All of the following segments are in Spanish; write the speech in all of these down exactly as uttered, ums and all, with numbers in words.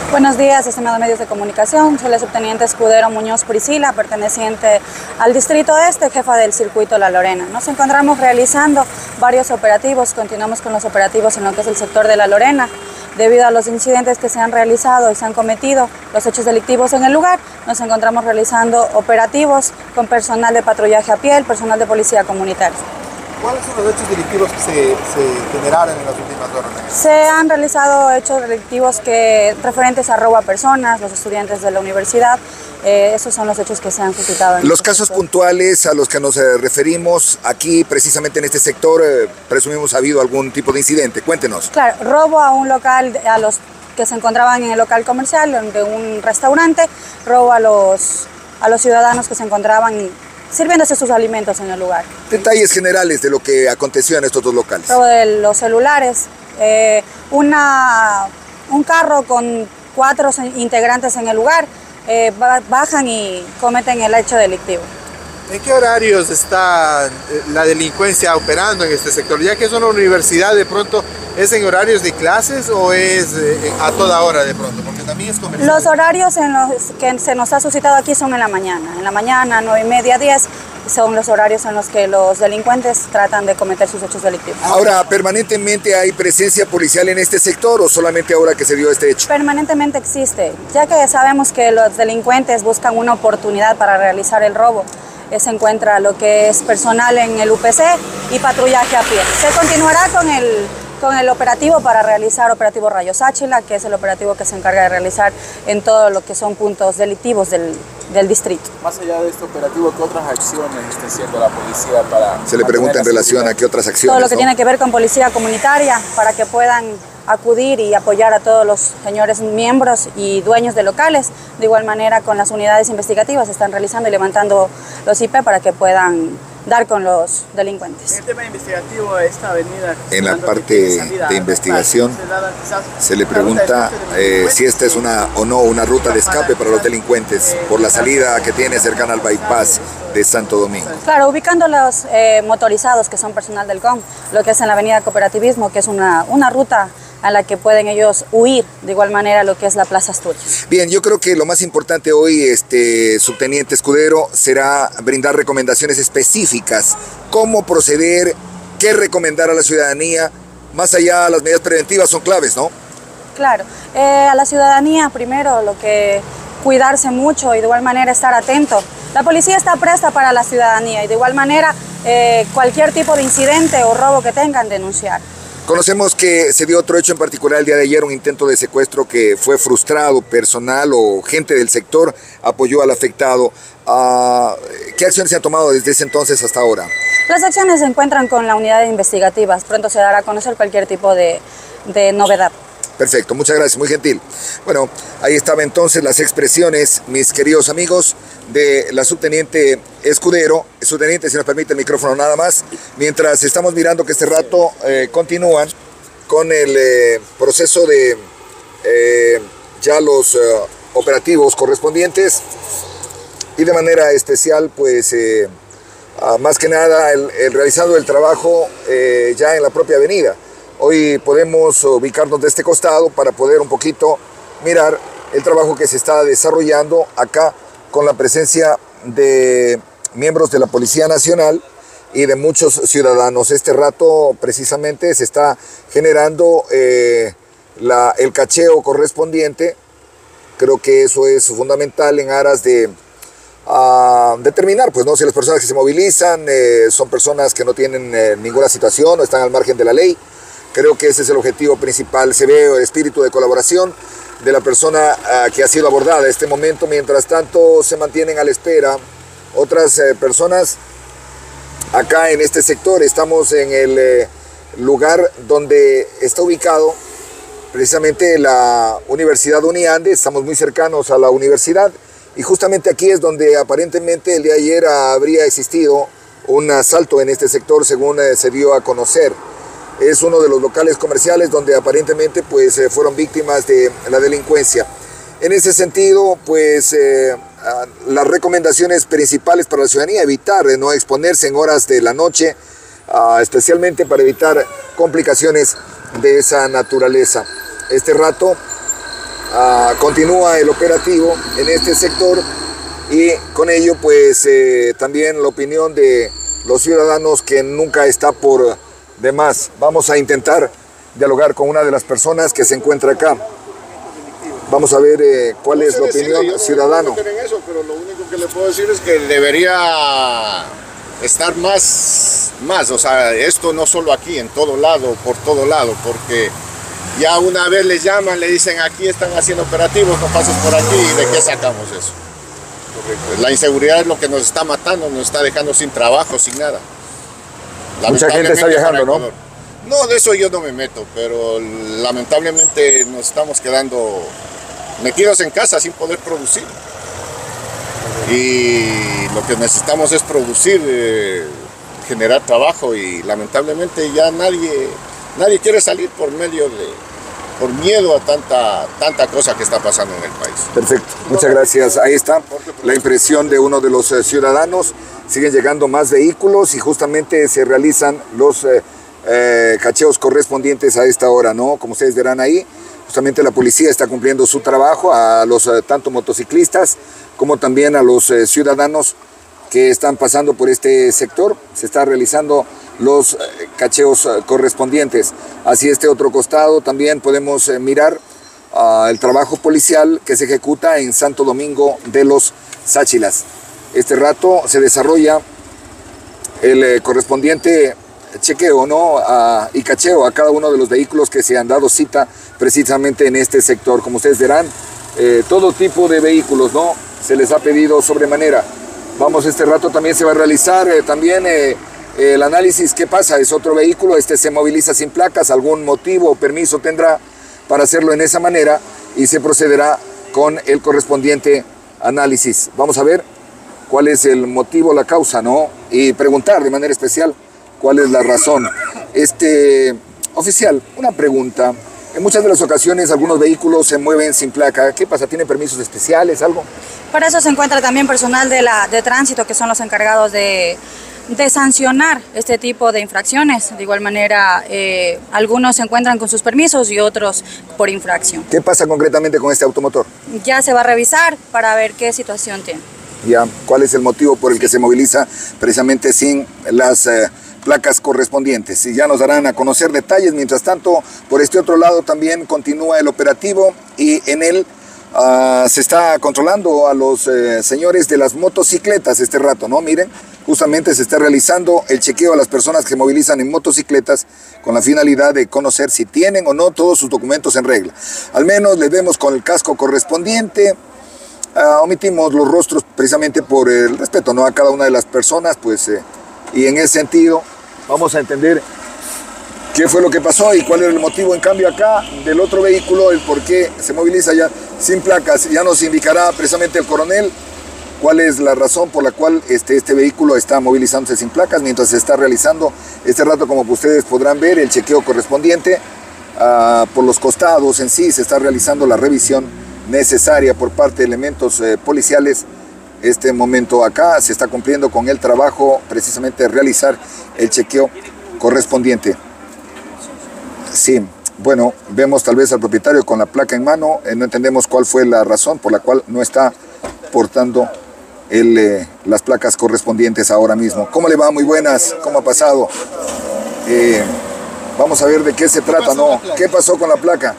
Buenos días, estimados medios de comunicación. Soy la subteniente Escudero Muñoz Priscila, perteneciente al Distrito Este, jefa del circuito La Lorena. Nos encontramos realizando varios operativos, continuamos con los operativos en lo que es el sector de La Lorena. Debido a los incidentes que se han realizado y se han cometido los hechos delictivos en el lugar, nos encontramos realizando operativos con personal de patrullaje a pie, el personal de policía comunitaria. ¿Cuáles son los hechos delictivos que se, se generaron en las últimas horas? Se han realizado hechos delictivos que, referentes a robo a personas, los estudiantes de la universidad. Eh, esos son los hechos que se han suscitado. En los casos sector. puntuales a los que nos eh, referimos aquí, precisamente en este sector, eh, presumimos ha habido algún tipo de incidente. Cuéntenos. Claro, robo a un local, a los que se encontraban en el local comercial de un restaurante, robo a los, a los ciudadanos que se encontraban sirviéndose sus alimentos en el lugar. Detalles generales de lo que aconteció en estos dos locales. Robo de los celulares, eh, una, un carro con cuatro integrantes en el lugar, eh, bajan y cometen el hecho delictivo. ¿En qué horarios está la delincuencia operando en este sector? Ya que es una universidad, de pronto, ¿es en horarios de clases o es a toda hora de pronto? Porque también es comercial. Los horarios en los que se nos ha suscitado aquí son en la mañana. En la mañana, nueve y media, diez, son los horarios en los que los delincuentes tratan de cometer sus hechos delictivos. Ahora, ¿permanentemente hay presencia policial en este sector o solamente ahora que se dio este hecho? Permanentemente existe, ya que sabemos que los delincuentes buscan una oportunidad para realizar el robo. Se encuentra lo que es personal en el U P C y patrullaje a pie. Se continuará con el, con el operativo para realizar operativo Rayos Áchila, que es el operativo que se encarga de realizar en todo lo que son puntos delictivos del, del distrito. Más allá de este operativo, ¿qué otras acciones está haciendo la policía para...? Se le pregunta en relación a qué otras acciones. Todo lo que ¿no? tiene que ver con policía comunitaria, para que puedan acudir y apoyar a todos los señores miembros y dueños de locales. De igual manera, con las unidades investigativas se están realizando y levantando los I P para que puedan dar con los delincuentes. En el tema investigativo, esta avenida... En la parte de investigación se le pregunta eh, si esta es una o no una ruta de escape para los delincuentes por la salida que tiene cercana al bypass de Santo Domingo. Claro, ubicando los eh, motorizados que son personal del C O M, lo que es en la avenida Cooperativismo, que es una, una ruta a la que pueden ellos huir, de igual manera lo que es la Plaza Asturias. Bien, yo creo que lo más importante hoy, este subteniente Escudero, será brindar recomendaciones específicas, cómo proceder, qué recomendar a la ciudadanía, más allá de las medidas preventivas son claves, ¿no? Claro, eh, a la ciudadanía primero lo que cuidarse mucho y de igual manera estar atento. La policía está presta para la ciudadanía y de igual manera eh, cualquier tipo de incidente o robo que tengan, denunciar. Conocemos que se dio otro hecho en particular el día de ayer, un intento de secuestro que fue frustrado, personal o gente del sector apoyó al afectado. Uh, ¿Qué acciones se han tomado desde ese entonces hasta ahora? Las acciones se encuentran con la unidad de investigativas. Pronto se dará a conocer cualquier tipo de, de novedad. Perfecto, muchas gracias, muy gentil. Bueno, ahí estaban entonces las expresiones, mis queridos amigos, de la subteniente Escudero. Subteniente, si nos permite el micrófono nada más, mientras estamos mirando que este rato eh, continúan con el eh, proceso de eh, ya los eh, operativos correspondientes y de manera especial, pues, eh, ah, más que nada, el, el realizado el trabajo eh, ya en la propia avenida. Hoy podemos ubicarnos de este costado para poder un poquito mirar el trabajo que se está desarrollando acá con la presencia de miembros de la Policía Nacional y de muchos ciudadanos. Este rato precisamente se está generando eh, la, el cacheo correspondiente. Creo que eso es fundamental en aras de uh, determinar, pues, ¿no? Si las personas que se movilizan eh, son personas que no tienen eh, ninguna situación o están al margen de la ley. Creo que ese es el objetivo principal. Se ve el espíritu de colaboración de la persona uh, que ha sido abordada en este momento. Mientras tanto, se mantienen a la espera otras eh, personas acá en este sector. Estamos en el eh, lugar donde está ubicado precisamente la Universidad Uniande. Estamos muy cercanos a la universidad y justamente aquí es donde aparentemente el día de ayer habría existido un asalto en este sector, según eh, se dio a conocer. Es uno de los locales comerciales donde aparentemente, pues, eh, fueron víctimas de la delincuencia. En ese sentido, pues, eh, las recomendaciones principales para la ciudadanía: evitar de no exponerse en horas de la noche, uh, especialmente para evitar complicaciones de esa naturaleza. Este rato uh, continúa el operativo en este sector y con ello pues eh, también la opinión de los ciudadanos que nunca está por demás. Vamos a intentar dialogar con una de las personas que se encuentra acá. Vamos a ver eh, cuál es la opinión yo no ciudadano. No en eso, pero lo único que le puedo decir es que debería estar más, más, o sea, esto no solo aquí, en todo lado, por todo lado, porque ya una vez les llaman, le dicen aquí están haciendo operativos, no pases por aquí, ¿y de qué sacamos eso? La inseguridad es lo que nos está matando, nos está dejando sin trabajo, sin nada. Mucha gente está viajando, ¿no? No, de eso yo no me meto, pero lamentablemente nos estamos quedando metidos en casa sin poder producir. Y lo que necesitamos es producir, eh, generar trabajo y lamentablemente ya nadie, nadie quiere salir por medio de, por miedo a tanta, tanta cosa que está pasando en el país. Perfecto, muchas gracias. Ahí está la impresión de uno de los eh, ciudadanos. Siguen llegando más vehículos y justamente se realizan los eh, eh, cacheos correspondientes a esta hora, ¿no? Como ustedes verán ahí, justamente la policía está cumpliendo su trabajo a los eh, tanto motociclistas como también a los eh, ciudadanos que están pasando por este sector. Se están realizando los eh, cacheos eh, correspondientes. Hacia este otro costado también podemos eh, mirar uh, el trabajo policial que se ejecuta en Santo Domingo de los Sáchilas. Este rato se desarrolla el eh, correspondiente chequeo, ¿no? Uh, y cacheo a cada uno de los vehículos que se han dado cita precisamente en este sector. Como ustedes verán, eh, todo tipo de vehículos, ¿no? Se les ha pedido sobremanera. Vamos, este rato también se va a realizar eh, también eh, el análisis. ¿Qué pasa? Es otro vehículo, este se moviliza sin placas, algún motivo o permiso tendrá para hacerlo en esa manera y se procederá con el correspondiente análisis. Vamos a ver cuál es el motivo, la causa, ¿no? Y preguntar de manera especial cuál es la razón. Este oficial, una pregunta. En muchas de las ocasiones algunos vehículos se mueven sin placa. ¿Qué pasa? ¿Tienen permisos especiales, algo? Para eso se encuentra también personal de, la, de tránsito, que son los encargados de, de sancionar este tipo de infracciones. De igual manera, eh, algunos se encuentran con sus permisos y otros por infracción. ¿Qué pasa concretamente con este automotor? Ya se va a revisar para ver qué situación tiene. Ya, ¿cuál es el motivo por el que se moviliza precisamente sin las eh, placas correspondientes? Y ya nos darán a conocer detalles. Mientras tanto, por este otro lado también continúa el operativo y en él uh, se está controlando a los eh, señores de las motocicletas este rato, ¿no? Miren, justamente se está realizando el chequeo a las personas que movilizan en motocicletas con la finalidad de conocer si tienen o no todos sus documentos en regla. Al menos les vemos con el casco correspondiente. Uh, omitimos los rostros precisamente por el respeto, ¿no? A cada una de las personas, pues, eh, y en ese sentido vamos a entender qué fue lo que pasó y cuál era el motivo. En cambio acá del otro vehículo, el por qué se moviliza ya sin placas, ya nos indicará precisamente el coronel cuál es la razón por la cual este, este vehículo está movilizándose sin placas mientras se está realizando este rato, como ustedes podrán ver, el chequeo correspondiente. Uh, por los costados en sí se está realizando la revisión necesaria por parte de elementos eh, policiales. Este momento acá se está cumpliendo con el trabajo precisamente de realizar el chequeo correspondiente. Sí, bueno, vemos tal vez al propietario con la placa en mano, eh, no entendemos cuál fue la razón por la cual no está portando el, eh, las placas correspondientes ahora mismo. ¿Cómo le va? Muy buenas, ¿cómo ha pasado? Eh, vamos a ver de qué se trata, ¿no? ¿Qué pasó con la placa?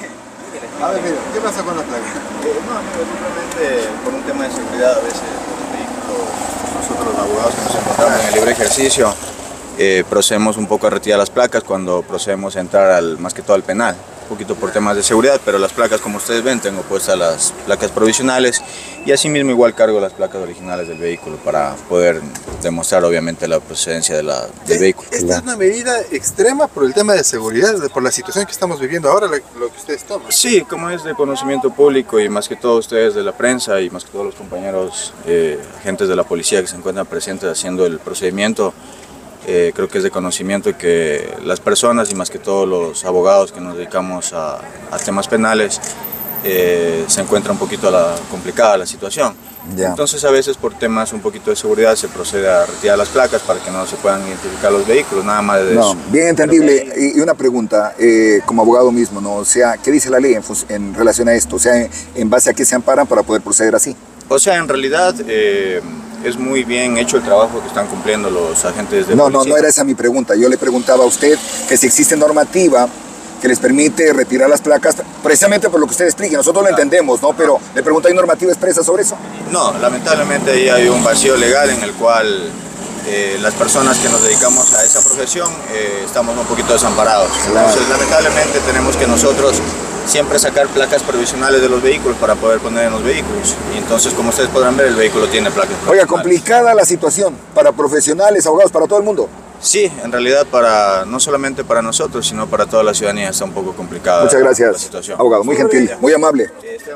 A ver, mira, ¿qué pasa con la placa? Eh, no, amigo, simplemente por un tema de seguridad a veces los vehículos, nosotros los abogados que nos encontramos en el libre ejercicio, eh, procedemos un poco a retirar las placas cuando procedemos a entrar al, más que todo al penal, un poquito por temas de seguridad, pero las placas, como ustedes ven, tengo puestas las placas provisionales y asimismo igual cargo las placas originales del vehículo para poder demostrar obviamente la procedencia de la, del vehículo. Esta es una medida extrema por el tema de seguridad, por la situación que estamos viviendo ahora, lo que ustedes toman. Sí, como es de conocimiento público y más que todo ustedes de la prensa y más que todos los compañeros eh, agentes de la policía que se encuentran presentes haciendo el procedimiento, eh, creo que es de conocimiento que las personas y más que todos los abogados que nos dedicamos a, a temas penales eh, se encuentra un poquito la, complicada la situación. Ya. Entonces a veces por temas un poquito de seguridad se procede a retirar las placas para que no se puedan identificar los vehículos, nada más de no, eso. Bien entendible. Y una pregunta, eh, como abogado mismo, ¿no? O sea, ¿qué dice la ley en, en relación a esto? O sea, en, en base a qué se amparan para poder proceder así. O sea, en realidad eh, es muy bien hecho el trabajo que están cumpliendo los agentes de no, policía. No, no era esa mi pregunta. Yo le preguntaba a usted que si existe normativa que les permite retirar las placas, precisamente por lo que usted explica. Nosotros lo entendemos, ¿no? Pero le pregunto, ¿hay normativa expresa sobre eso? No, lamentablemente ahí hay un vacío legal en el cual eh, las personas que nos dedicamos a esa profesión eh, estamos un poquito desamparados. Claro. Entonces, lamentablemente tenemos que nosotros siempre sacar placas provisionales de los vehículos para poder poner en los vehículos. Y entonces, como ustedes podrán ver, el vehículo tiene placas provisionales. Oiga, complicada la situación para profesionales, abogados, para todo el mundo. Sí, en realidad para no solamente para nosotros, sino para toda la ciudadanía está un poco complicada. Muchas gracias, la situación. Abogado, muy gentil, muy amable.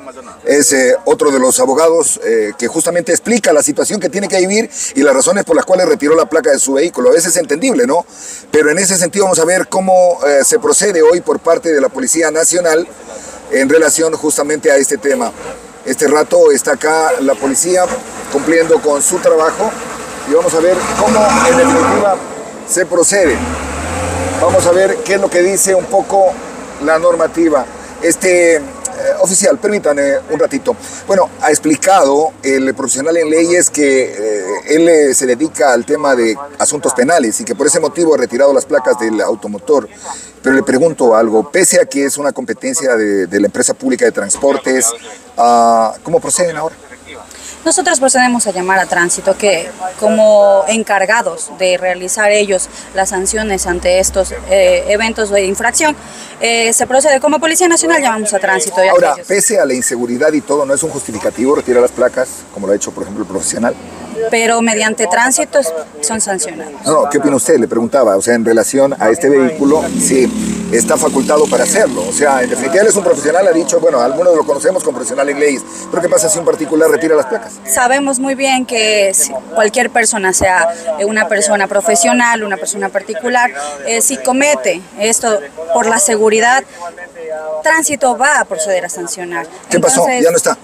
Es eh, otro de los abogados eh, que justamente explica la situación que tiene que vivir y las razones por las cuales retiró la placa de su vehículo. A veces es entendible, ¿no? Pero en ese sentido vamos a ver cómo eh, se procede hoy por parte de la Policía Nacional en relación justamente a este tema. Este rato está acá la policía cumpliendo con su trabajo y vamos a ver cómo en definitiva se procede. Vamos a ver qué es lo que dice un poco la normativa. Este eh, oficial, permítanme un ratito. Bueno, ha explicado el profesional en leyes que eh, él eh, se dedica al tema de asuntos penales y que por ese motivo ha retirado las placas del automotor. Pero le pregunto algo, pese a que es una competencia de, de la empresa pública de transportes, uh, ¿cómo proceden ahora? Nosotros procedemos a llamar a tránsito que como encargados de realizar ellos las sanciones ante estos eh, eventos de infracción, eh, se procede como Policía Nacional, llamamos a tránsito. Ahora, pese a la inseguridad y todo, ¿no es un justificativo retirar las placas, como lo ha hecho por ejemplo el profesional? Pero mediante tránsito son sancionados. No, no, ¿qué opina usted? Le preguntaba, o sea, en relación a este vehículo, sí, está facultado para hacerlo. O sea, en definitiva, él es un profesional, ha dicho, bueno, algunos lo conocemos como profesional en leyes, pero ¿qué pasa si un particular retira las placas? Sabemos muy bien que cualquier persona, sea una persona profesional, una persona particular, eh, si comete esto por la seguridad, tránsito va a proceder a sancionar. ¿Qué Entonces, pasó? Ya no está.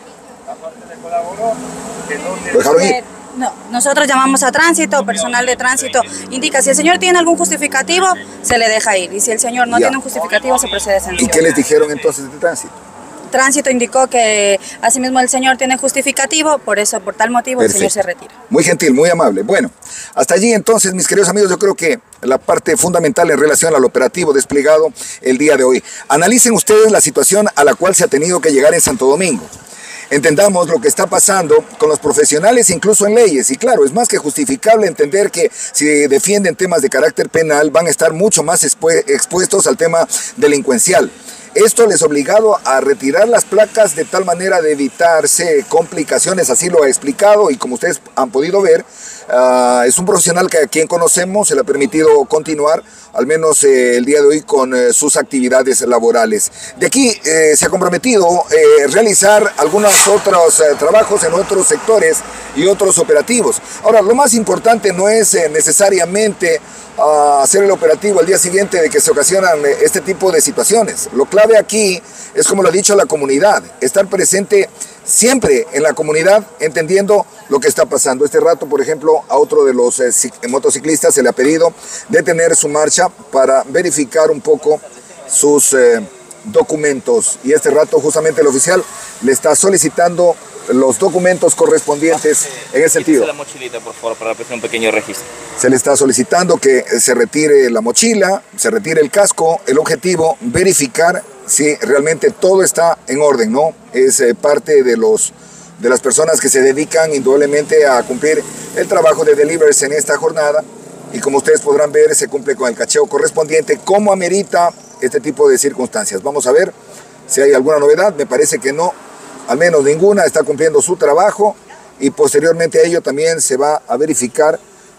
¿Lo dejaron ir? No, nosotros llamamos a tránsito, personal de tránsito indica si el señor tiene algún justificativo, se le deja ir. Y si el señor no ya. tiene un justificativo, se procede a sancionar. ¿Y qué les dijeron entonces de tránsito? Tránsito indicó que asimismo el señor tiene justificativo, por eso, por tal motivo, Perfecto. el señor se retira. Muy gentil, muy amable. Bueno, hasta allí entonces, mis queridos amigos, yo creo que la parte fundamental en relación al operativo desplegado el día de hoy. Analicen ustedes la situación a la cual se ha tenido que llegar en Santo Domingo. Entendamos lo que está pasando con los profesionales, incluso en leyes. Y claro, es más que justificable entender que si defienden temas de carácter penal van a estar mucho más expuestos al tema delincuencial. Esto les ha obligado a retirar las placas de tal manera de evitarse complicaciones, así lo ha explicado y como ustedes han podido ver, uh, es un profesional que a quien conocemos, se le ha permitido continuar, al menos eh, el día de hoy, con eh, sus actividades laborales. De aquí eh, se ha comprometido eh, realizar algunos otros eh, trabajos en otros sectores y otros operativos. Ahora, lo más importante no es eh, necesariamente a hacer el operativo al día siguiente de que se ocasionan este tipo de situaciones. Lo clave aquí es, como lo ha dicho la comunidad, estar presente siempre en la comunidad, entendiendo lo que está pasando. Este rato, por ejemplo, a otro de los eh, motociclistas se le ha pedido detener su marcha para verificar un poco sus eh, documentos. Y este rato justamente el oficial le está solicitando los documentos correspondientes en ese sentido. la mochilita, por favor, para hacer un pequeño registro. Se le está solicitando que se retire la mochila, se retire el casco. El objetivo, verificar si realmente todo está en orden, ¿no? Es eh, parte de, los, de las personas que se dedican indudablemente a cumplir el trabajo de delivers en esta jornada. Y como ustedes podrán ver, se cumple con el cacheo correspondiente, como amerita este tipo de circunstancias. Vamos a ver si hay alguna novedad. Me parece que no. Al menos ninguna, está cumpliendo su trabajo y posteriormente a ello también se va a verificar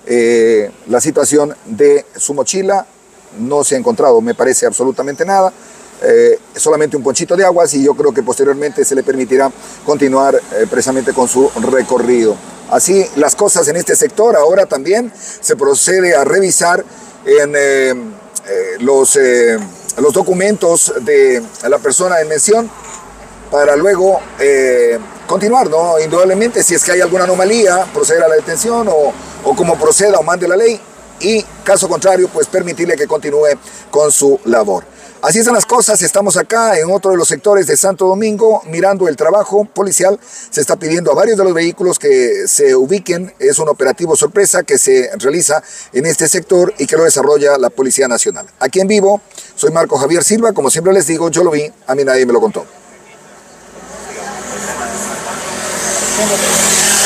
eh, la situación de su mochila. No se ha encontrado, me parece, absolutamente nada, eh, solamente un ponchito de aguas y yo creo que posteriormente se le permitirá continuar eh, precisamente con su recorrido. Así las cosas en este sector. Ahora también se procede a revisar en eh, eh, los, eh, los documentos de la persona en mención. para luego eh, continuar, ¿no? Indudablemente, si es que hay alguna anomalía, proceder a la detención o, o como proceda o mande la ley, y caso contrario, pues permitirle que continúe con su labor. Así están las cosas, estamos acá en otro de los sectores de Santo Domingo mirando el trabajo policial. Se está pidiendo a varios de los vehículos que se ubiquen, es un operativo sorpresa que se realiza en este sector y que lo desarrolla la Policía Nacional. Aquí en vivo, soy Marco Javier Silva, como siempre les digo, yo lo vi, a mí nadie me lo contó.